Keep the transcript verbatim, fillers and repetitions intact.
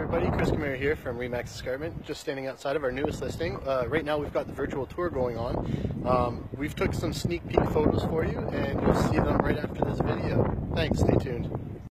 everybody, Chris Camara here from Remax Escarpment, just standing outside of our newest listing. Uh, right now we've got the virtual tour going on. Um, we've took some sneak peek photos for you and you'll see them right after this video. Thanks, stay tuned.